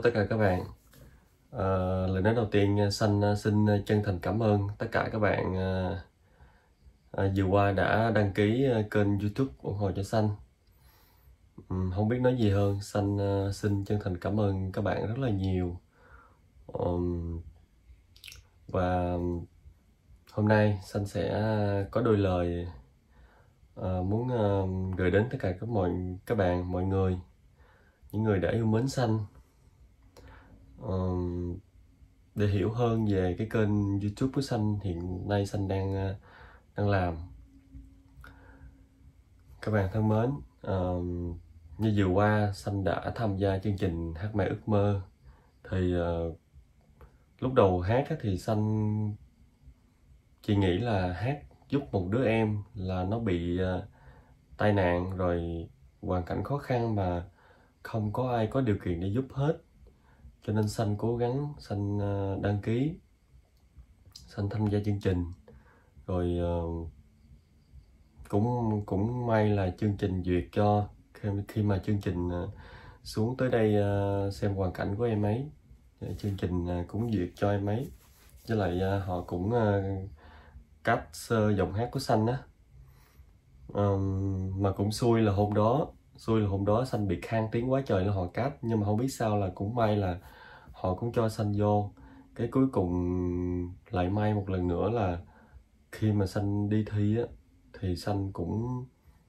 tất cả các bạn. Lời nói đầu tiên, Sanh xin chân thành cảm ơn tất cả các bạn vừa qua đã đăng ký kênh YouTube ủng hộ cho Sanh. Không biết nói gì hơn, Sanh xin chân thành cảm ơn các bạn rất là nhiều. Và hôm nay Sanh sẽ có đôi lời muốn gửi đến tất cả các bạn, mọi người, những người đã yêu mến Sanh, để hiểu hơn về cái kênh YouTube của Sanh hiện nay Sanh đang làm. Các bạn thân mến, như vừa qua Sanh đã tham gia chương trình Hát Mãi Ước Mơ. Thì lúc đầu hát thì Sanh chỉ nghĩ là hát giúp một đứa em là nó bị tai nạn rồi hoàn cảnh khó khăn mà không có ai có điều kiện để giúp hết, cho nên Sanh cố gắng, Sanh đăng ký, Sanh tham gia chương trình. Rồi cũng may là chương trình duyệt cho. Khi mà chương trình xuống tới đây xem hoàn cảnh của em ấy, chương trình cũng duyệt cho em ấy, với lại họ cũng cắt sơ giọng hát của Sanh á. Mà cũng xui là hôm đó Sanh bị khan tiếng quá trời là họ cắt, nhưng mà không biết sao là cũng may là họ cũng cho Sanh vô. Cái cuối cùng lại may một lần nữa là khi mà Sanh đi thi á thì Sanh cũng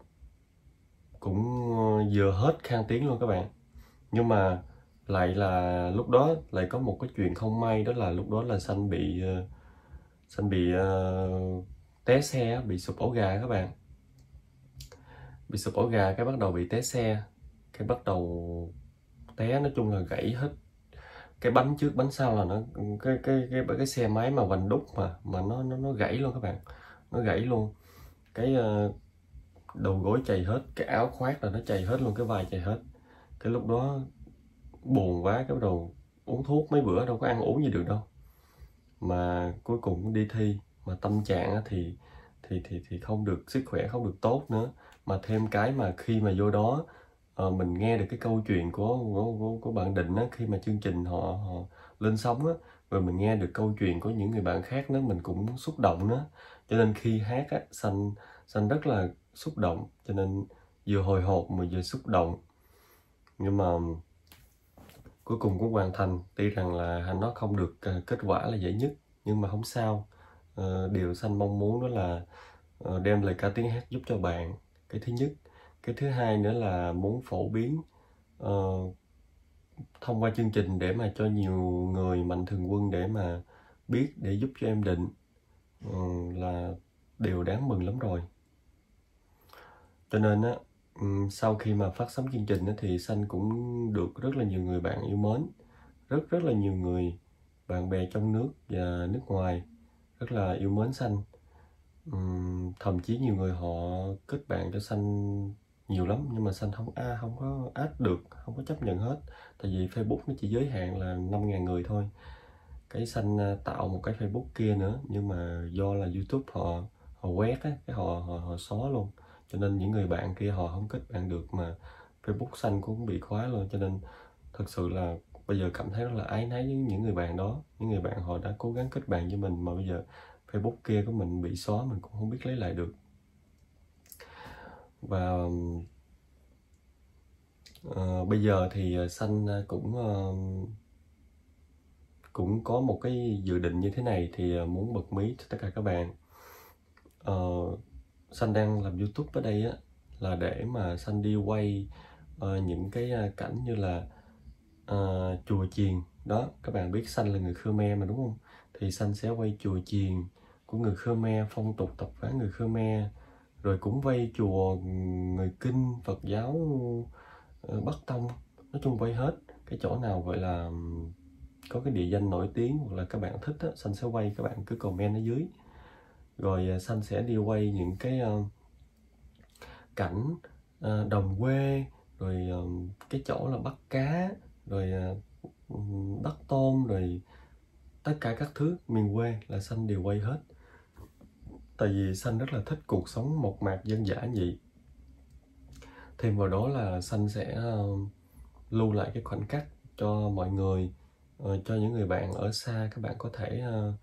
vừa hết khan tiếng luôn các bạn. Nhưng mà lại là lúc đó lại có một cái chuyện không may, đó là lúc đó là Sanh bị té xe, bị sụp ổ gà các bạn. Bị sụp ổ gà, cái bắt đầu bị té xe, cái bắt đầu té, nói chung là gãy hết cái bánh trước bánh sau, là nó cái xe máy mà vành đúc mà nó gãy luôn các bạn, nó gãy luôn. Cái đầu gối chày hết, cái áo khoác là nó chày hết luôn, cái vai chày hết. Cái lúc đó buồn quá, cái bắt đầu uống thuốc mấy bữa, đâu có ăn uống gì được đâu. Mà cuối cùng cũng đi thi, mà tâm trạng thì không được, sức khỏe không được tốt nữa. Mà thêm cái mà khi mà vô đó mình nghe được cái câu chuyện của bạn Định á, khi mà chương trình họ lên sóng á, rồi mình nghe được câu chuyện của những người bạn khác nữa, mình cũng xúc động nữa. Cho nên khi hát á, Sanh rất là xúc động, cho nên vừa hồi hộp mà vừa xúc động. Nhưng mà cuối cùng cũng hoàn thành, tuy rằng là nó không được kết quả là giải nhất, nhưng mà không sao. Điều Sanh mong muốn đó là đem lời ca tiếng hát giúp cho bạn, cái thứ nhất. Cái thứ hai nữa là muốn phổ biến thông qua chương trình để mà cho nhiều người mạnh thường quân để mà biết, để giúp cho em Định, là điều đáng mừng lắm rồi. Cho nên á, sau khi mà phát sóng chương trình á, thì Sanh cũng được rất là nhiều người bạn yêu mến, rất là nhiều người bạn bè trong nước và nước ngoài rất là yêu mến Sanh. Thậm chí nhiều người họ kết bạn cho Sanh nhiều lắm, nhưng mà Sanh không có add được, không có chấp nhận hết. Tại vì Facebook nó chỉ giới hạn là 5.000 người thôi. Cái Sanh tạo một cái Facebook kia nữa, nhưng mà do là YouTube họ quét á, cái họ xóa luôn. Cho nên những người bạn kia họ không kết bạn được, mà Facebook Sanh cũng bị khóa luôn. Cho nên thật sự là bây giờ cảm thấy rất là áy náy với những người bạn đó. Những người bạn họ đã cố gắng kết bạn với mình, mà bây giờ Facebook kia của mình bị xóa, mình cũng không biết lấy lại được. Và bây giờ thì Sanh cũng có một cái dự định như thế này, thì muốn bật mí cho tất cả các bạn. Sanh đang làm YouTube ở đây á, là để mà Sanh đi quay những cái cảnh như là chùa chiền đó. Các bạn biết Sanh là người Khmer mà, đúng không? Thì Sanh sẽ quay chùa chiền của người Khmer, phong tục tập quán người Khmer, rồi cũng quay chùa người Kinh, Phật giáo Bắc Tông. Nói chung quay hết cái chỗ nào gọi là có cái địa danh nổi tiếng hoặc là các bạn thích á, Sanh sẽ quay. Các bạn cứ comment ở dưới, rồi Sanh sẽ đi quay những cái cảnh đồng quê, rồi cái chỗ là bắt cá, rồi bắt tôm, rồi tất cả các thứ miền quê là Sanh đều quay hết. Tại vì Sanh rất là thích cuộc sống mộc mạc dân dã vậy. Thêm vào đó là Sanh sẽ lưu lại cái khoảnh khắc cho mọi người, cho những người bạn ở xa. Các bạn có thể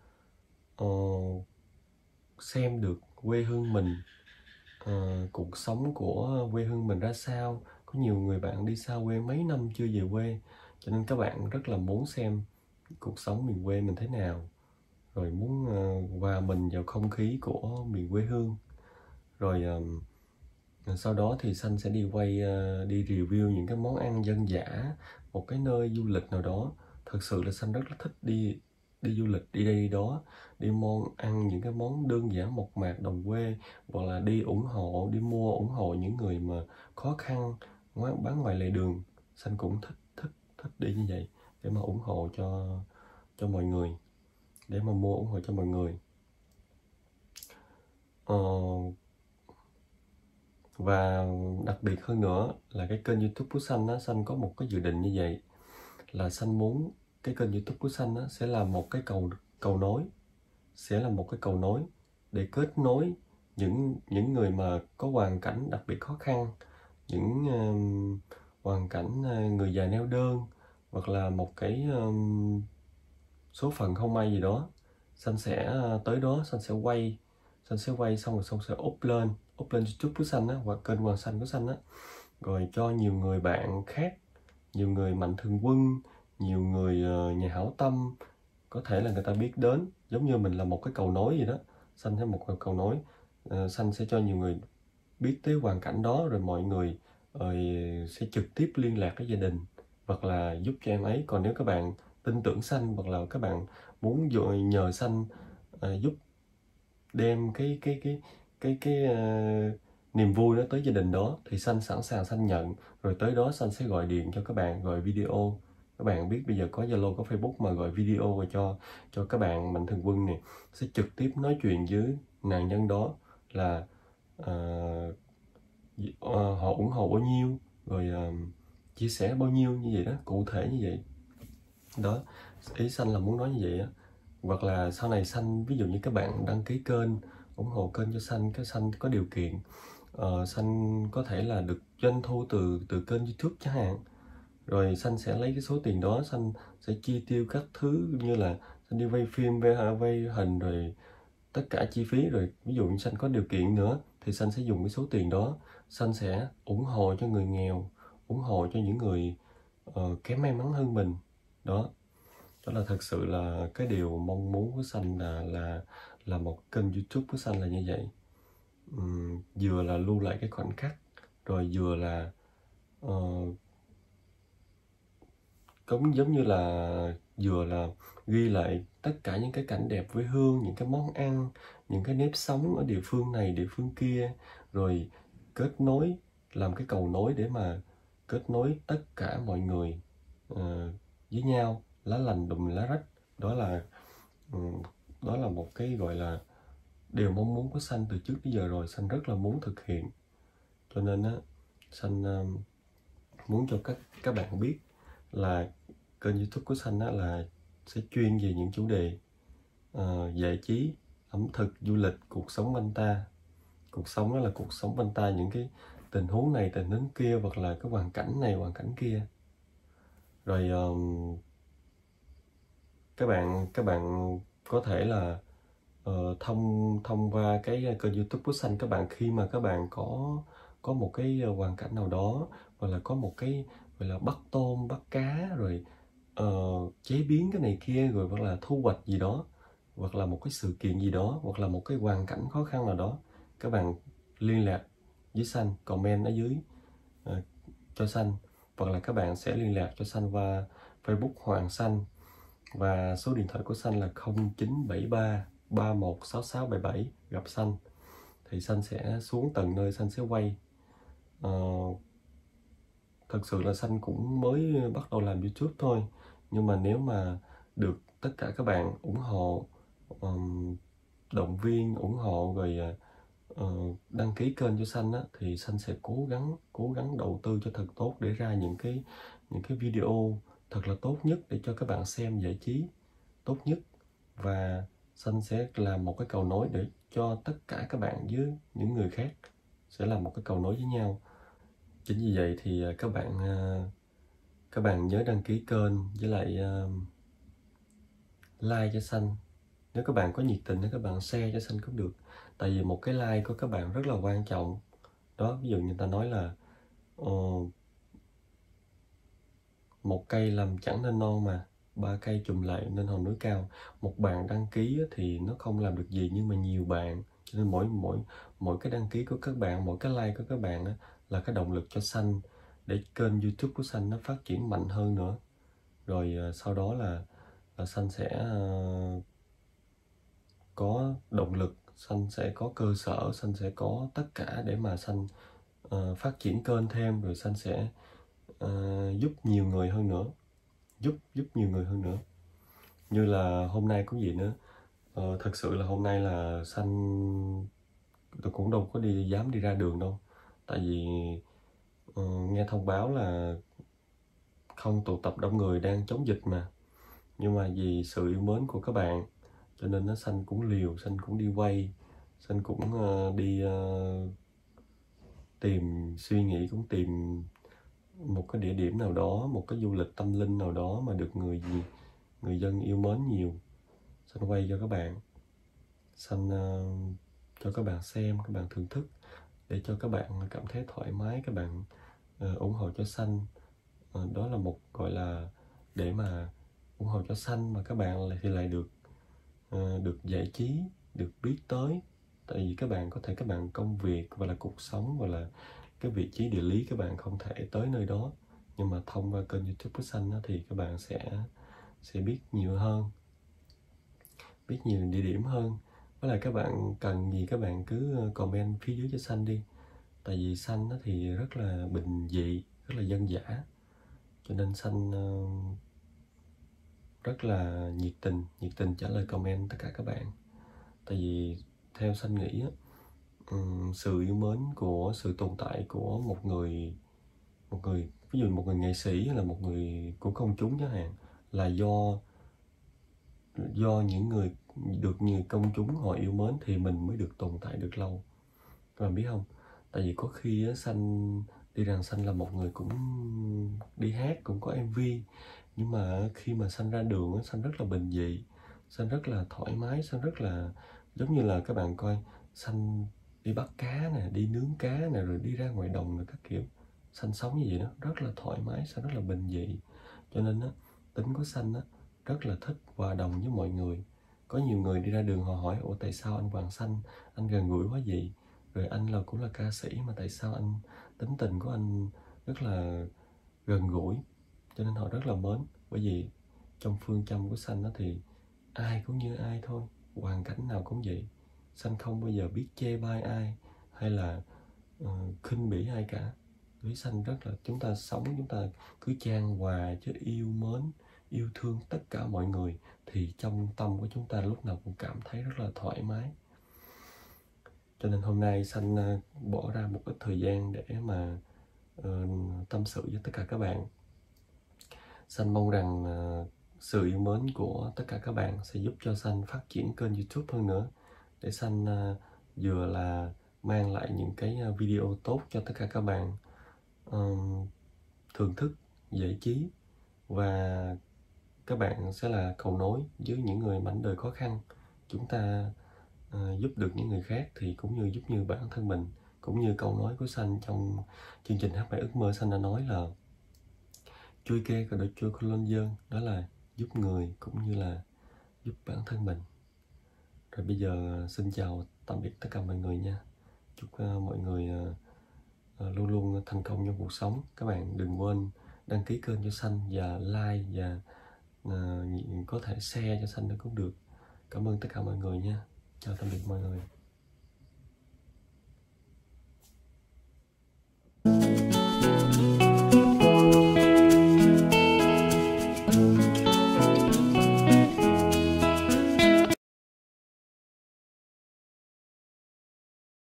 xem được quê hương mình, cuộc sống của quê hương mình ra sao. Có nhiều người bạn đi xa quê mấy năm chưa về quê, cho nên các bạn rất là muốn xem cuộc sống miền quê mình thế nào, rồi muốn hòa mình vào không khí của miền quê hương. Rồi sau đó thì Xanh sẽ đi đi review những cái món ăn dân dã, một cái nơi du lịch nào đó. Thật sự là Xanh rất là thích đi du lịch, đi đây đi đó, đi ăn những cái món đơn giản mộc mạc đồng quê, hoặc là đi ủng hộ những người mà khó khăn bán ngoài lề đường. Xanh cũng thích đi như vậy để mà ủng hộ cho mọi người, để mà mua ủng hộ cho mọi người. Ờ, và đặc biệt hơn nữa là cái kênh YouTube của Xanh á, Xanh có một cái dự định như vậy, là Xanh muốn cái kênh YouTube của Xanh á sẽ là một cái cầu nối, sẽ là một cái cầu nối để kết nối những người mà có hoàn cảnh đặc biệt khó khăn, những hoàn cảnh người già neo đơn, hoặc là một cái số phận không may gì đó. Xanh sẽ tới đó, Xanh sẽ quay xong rồi sẽ up lên YouTube của Xanh á, hoặc kênh Hoàng Xanh của Xanh á, rồi cho nhiều người bạn khác, nhiều người mạnh thường quân, nhiều người nhà hảo tâm, có thể là người ta biết đến, giống như mình là một cái cầu nối gì đó. Xanh sẽ một cầu nối, Xanh sẽ cho nhiều người biết tới hoàn cảnh đó, rồi mọi người sẽ trực tiếp liên lạc với gia đình hoặc là giúp cho em ấy. Còn nếu các bạn tin tưởng Xanh, hoặc là các bạn muốn nhờ Xanh giúp đem cái niềm vui đó tới gia đình đó, thì Xanh sẵn sàng Xanh nhận. Rồi tới đó Xanh sẽ gọi điện cho các bạn, gọi video. Các bạn biết bây giờ có Zalo, có Facebook, mà gọi video và cho các bạn mạnh thường quân này sẽ trực tiếp nói chuyện với nạn nhân đó là họ ủng hộ bao nhiêu, rồi chia sẻ bao nhiêu, như vậy đó, cụ thể như vậy đó. Ý Xanh là muốn nói như vậy á. Hoặc là sau này Xanh, ví dụ như các bạn đăng ký kênh, ủng hộ kênh cho Xanh, cái Xanh có điều kiện, Xanh có thể là được doanh thu từ kênh YouTube chẳng hạn, rồi Xanh sẽ lấy cái số tiền đó, Xanh sẽ chi tiêu các thứ, như là Xanh đi vay phim, vay hình, rồi tất cả chi phí. Rồi ví dụ như Xanh có điều kiện nữa thì Xanh sẽ dùng cái số tiền đó, Xanh sẽ ủng hộ cho người nghèo, ủng hộ cho những người kém may mắn hơn mình đó. Đó là thật sự là cái điều mong muốn của Xanh, là một kênh YouTube của Xanh là như vậy. Vừa là lưu lại cái khoảnh khắc, rồi vừa là giống như là vừa là ghi lại tất cả những cái cảnh đẹp quê hương, những cái món ăn, những cái nếp sống ở địa phương này địa phương kia, rồi kết nối, làm cái cầu nối để mà kết nối tất cả mọi người với nhau, lá lành đùm lá rách. Đó là một cái gọi là điều mong muốn của Xanh từ trước đến giờ rồi, Xanh rất là muốn thực hiện. Cho nên á, Xanh muốn cho các bạn biết là kênh YouTube của Xanh á là sẽ chuyên về những chủ đề giải trí, ẩm thực, du lịch, cuộc sống quanh ta. Cuộc sống đó là cuộc sống quanh ta, những cái tình huống này tình huống kia, hoặc là cái hoàn cảnh này hoàn cảnh kia. Rồi các bạn có thể là thông qua cái kênh YouTube của Xanh, các bạn khi mà các bạn có một cái hoàn cảnh nào đó, hoặc là có một cái gọi là bắt tôm bắt cá, rồi chế biến cái này kia, rồi hoặc là thu hoạch gì đó, hoặc là một cái sự kiện gì đó, hoặc là một cái hoàn cảnh khó khăn nào đó, các bạn liên lạc với Xanh, comment ở dưới cho Xanh, hoặc là các bạn sẽ liên lạc cho Xanh qua Facebook Hoàng Xanh, và số điện thoại của Xanh là 0973 316677. Gặp Xanh thì Xanh sẽ xuống tận nơi, Xanh sẽ quay. Thật sự là Xanh cũng mới bắt đầu làm YouTube thôi, nhưng mà nếu mà được tất cả các bạn ủng hộ, động viên, ủng hộ, rồi đăng ký kênh cho Xanh á, thì Xanh sẽ cố gắng đầu tư cho thật tốt, để ra những cái video thật là tốt nhất để cho các bạn xem giải trí tốt nhất. Và Xanh sẽ làm một cái cầu nối để cho tất cả các bạn với những người khác sẽ làm một cái cầu nối với nhau. Chính vì vậy thì các bạn các bạn nhớ đăng ký kênh với lại like cho Xanh. Nếu các bạn có nhiệt tình thì các bạn share cho Xanh cũng được. Tại vì một cái like của các bạn rất là quan trọng. Đó, ví dụ như người ta nói là một cây làm chẳng nên non mà 3 cây chùm lại nên hòn núi cao. Một bạn đăng ký thì nó không làm được gì, nhưng mà nhiều bạn, cho nên mỗi cái đăng ký của các bạn, mỗi cái like của các bạn là cái động lực cho Xanh để kênh YouTube của Xanh nó phát triển mạnh hơn nữa. Rồi sau đó là Xanh sẽ có động lực, Xanh sẽ có cơ sở, Xanh sẽ có tất cả để mà Xanh phát triển kênh thêm, rồi Xanh sẽ giúp nhiều người hơn nữa, giúp nhiều người hơn nữa. Như là hôm nay có gì nữa, thật sự là hôm nay là Xanh tôi cũng đâu có dám đi ra đường đâu, tại vì nghe thông báo là không tụ tập đông người, đang chống dịch mà. Nhưng mà vì sự yêu mến của các bạn cho nên nó Xanh cũng liều, Xanh cũng đi quay, Xanh cũng đi tìm, suy nghĩ cũng tìm một cái địa điểm nào đó, một cái du lịch tâm linh nào đó mà được người dân yêu mến nhiều. Xanh quay cho các bạn, Xanh cho các bạn xem, các bạn thưởng thức, để cho các bạn cảm thấy thoải mái, các bạn ủng hộ cho Xanh. Đó là một gọi là để mà ủng hộ cho Xanh, mà các bạn lại được giải trí, được biết tới. Tại vì các bạn có thể, các bạn công việc và là cuộc sống và là cái vị trí địa lý các bạn không thể tới nơi đó, nhưng mà thông qua kênh YouTube của Xanh thì các bạn sẽ biết nhiều hơn, biết nhiều địa điểm hơn. Với lại các bạn cần gì các bạn cứ comment phía dưới cho Xanh đi. Tại vì Xanh thì rất là bình dị, rất là dân dã, cho nên Xanh rất là nhiệt tình trả lời comment tất cả các bạn. Tại vì theo Xanh nghĩ sự yêu mến của sự tồn tại của một người, ví dụ một người nghệ sĩ hay là một người của công chúng chẳng hạn, là do những người được nhiều công chúng họ yêu mến thì mình mới được tồn tại được lâu. Các bạn biết không? Tại vì có khi Xanh đi rằng Xanh là một người cũng đi hát, cũng có MV, nhưng mà khi mà Xanh ra đường Xanh rất là bình dị, Xanh rất là thoải mái, Xanh rất là giống như là các bạn coi Xanh đi bắt cá nè, đi nướng cá nè, rồi đi ra ngoài đồng rồi các kiểu. Xanh sống như vậy đó, rất là thoải mái, Xanh rất là bình dị. Cho nên tính của Xanh rất là thích hòa đồng với mọi người. Có nhiều người đi ra đường họ hỏi: ủa tại sao anh Hoàng Xanh, anh gần gũi quá vậy? Rồi anh cũng là ca sĩ mà tại sao anh, tính tình của anh rất là gần gũi. Cho nên họ rất là mến. Bởi vì trong phương châm của Xanh thì ai cũng như ai thôi, hoàn cảnh nào cũng vậy. Xanh không bao giờ biết chê bai ai hay là khinh bỉ ai cả. Với Xanh rất là, chúng ta sống, chúng ta cứ chan hòa chứ yêu mến, yêu thương tất cả mọi người, thì trong tâm của chúng ta lúc nào cũng cảm thấy rất là thoải mái. Cho nên hôm nay Xanh bỏ ra một ít thời gian để mà tâm sự với tất cả các bạn. Xanh mong rằng sự yêu mến của tất cả các bạn sẽ giúp cho Xanh phát triển kênh YouTube hơn nữa, để Xanh vừa là mang lại những cái video tốt cho tất cả các bạn thưởng thức, giải trí, và các bạn sẽ là cầu nối với những người mảnh đời khó khăn. Chúng ta giúp được những người khác thì cũng như giúp như bản thân mình. Cũng như câu nói của Xanh trong chương trình Hát Bài Ước Mơ, Xanh đã nói là chui kê có được chui con lên dân, đó là giúp người cũng như là giúp bản thân mình. Rồi bây giờ xin chào tạm biệt tất cả mọi người nha. Chúc mọi người luôn luôn thành công trong cuộc sống. Các bạn đừng quên đăng ký kênh cho Xanh và like, và có thể share cho Xanh nữa cũng được. Cảm ơn tất cả mọi người nha. Chào tạm biệt mọi người.